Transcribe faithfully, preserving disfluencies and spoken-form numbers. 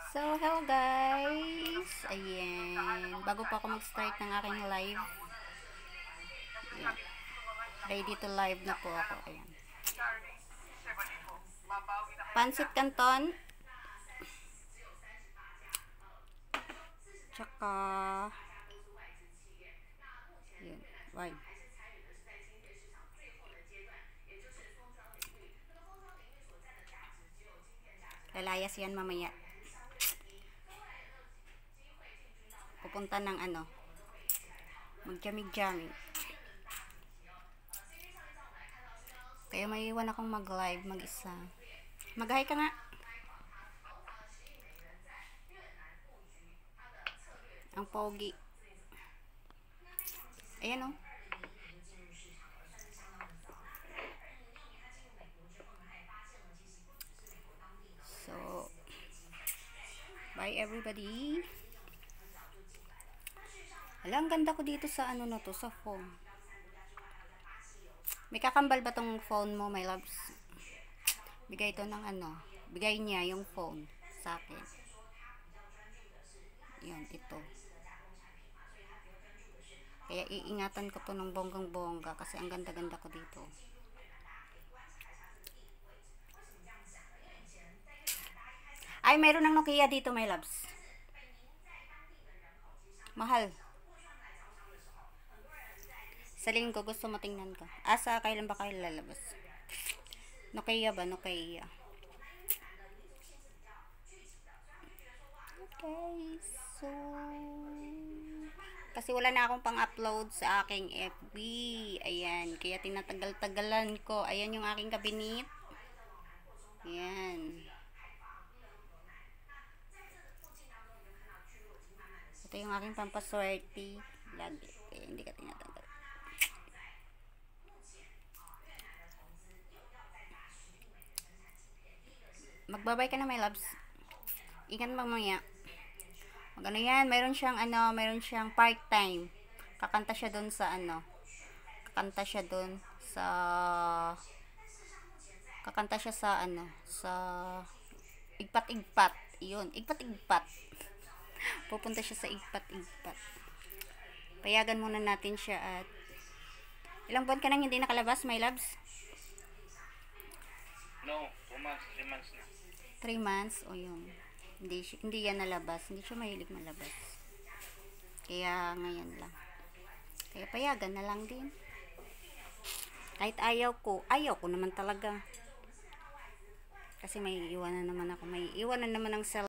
So, hello guys! Ayan. Bago pa ako mag-start ng aking live. Ayan. Ready to live na po ako. Ayan. Pansit Canton. Tsaka ayan. Why? Lalayas yan mamaya. Pupunta ng ano, mag-jamig-jamig. Kaya may iwan akong mag-live mag-isa. Mag-hi ka nga. Ang pogi. Ayan o. So, bye everybody. Hala, ang ganda ko dito sa ano na to, sa phone. May kakambal ba tong phone mo, my loves? Bigay ito ng ano, bigay niya yung phone sa akin. Yan, ito. Kaya iingatan ko to ng bonggang bongga kasi ang ganda-ganda ko dito. Ay, mayroon ng Nokia dito, my loves. Mahal. Sa linggo, gusto mo tingnan ka. Asa, kailan ba kayo lalabas? Nokia ba? Nokia. Okay, so kasi wala na akong pang-upload sa aking F B. Ayan, kaya tinatagal-tagalan ko. Ayan yung aking kabinet. Ayan. Ito yung aking pampaswerte. Lagi. Kaya hindi ka tinatanggal. Magbabay ka na, my loves. Ingat mamaya. Mag ano yan, mayroon siyang ano, mayroon siyang part-time. Kakanta siya doon sa ano. Kakanta siya doon sa Kakanta siya sa ano, sa Igpat-Igpat. 'Yun, Igpat-Igpat. Pupunta siya sa Igpat-Igpat. Payagan muna natin siya at ilang buwan ka nang hindi nakalabas, my loves? No, two months, three months na. three months, o yun. Hindi, hindi yan nalabas. Hindi siya mahilig malabas. Kaya ngayon lang. Kaya payagan na lang din. Kahit ayaw ko, ayaw ko naman talaga. Kasi may iwanan naman ako. May iwanan naman ng cell.